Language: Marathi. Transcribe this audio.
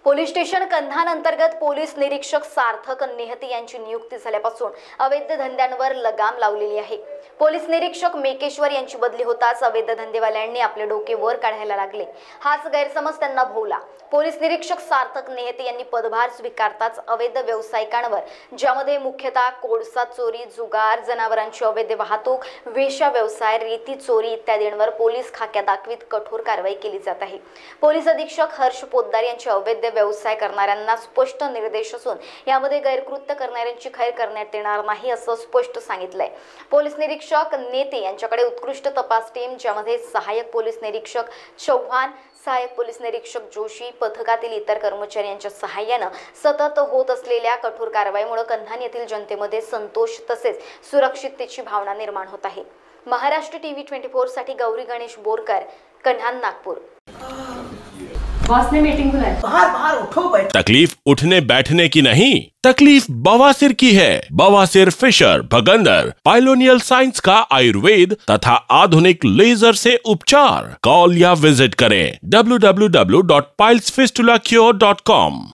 पोलीस स्टेशन कन्हान अंतर्गत पोलीस निरीक्षक सार्थक नेहती यांची नियुक्ती झाल्यापासून अवैध धंद्यांवर लगाम लावलेली आहे। पोलीस निरीक्षक मेकेश्वर यांची बदली होताच अवैध धंदेवाल्यांनी आपले डोके वर काढायला लागले। हाच गैरसमज त्यांना भोवला। पोलीस निरीक्षक सार्थक नेहती यांनी पदभार स्वीकारताच अवैध व्यावसायिकांवर, ज्यामध्ये मुख्यतः कोळसा चोरी, जुगार, जनावरांची अवैध वाहतूक, वेश्या व्यवसाय, रेती चोरी इत्यादींवर पोलीस खाक्या दाखवीत कठोर कारवाई केली जात आहे। पोलीस अधीक्षक हर्ष पोद्दार यांचे अवैध व्यवसाय करणाऱ्यांना स्पष्ट निर्देश असून यामध्ये गैरकृत्य करणाऱ्यांची खैर करण्यात येणार नाही असं स्पष्ट सांगितलंय। पोलीस निरीक्षक नेते यांच्याकडे उत्कृष्ट तपास टीम, ज्यामध्ये सहाय्यक पोलीस निरीक्षक चव्हाण, सहाय्यक पोलीस निरीक्षक जोशी, पथकातील इतर कर्मचाऱ्यांच्या सहाय्याने सतत होत असलेल्या कठोर कारवाईमुळे कन्हान येथील जनतेमध्ये संतोष तसेच सुरक्षिततेची भावना निर्माण होत आहे। महाराष्ट्र टीव्ही 24 साठी गौरी गणेश बोरकर, कन्हान, नागपूर। बॉस ने मीटिंग बुलाई। बाहर बाहर उठो बैठो। तकलीफ उठने बैठने की नहीं, तकलीफ बवासीर की है। बवासीर, फिशर, भगंदर, पाइलोनियल साइंस का आयुर्वेद तथा आधुनिक लेजर से उपचार। कॉल या विजिट करें www.pilesfistulacure.com।